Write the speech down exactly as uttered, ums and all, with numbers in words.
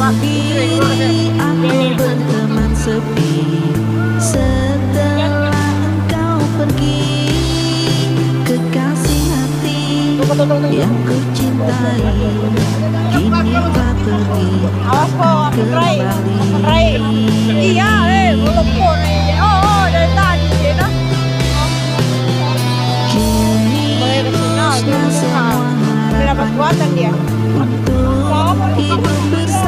aku berteman sepi setelah engkau pergi. Kekasih hati yang ku cintai kini telah pergi kembali. Iya, eh, belum pun eh. Oh, oh, dari tadi ya dah. Kini Kenapa semua kuatan dia? untuk hidup bersama.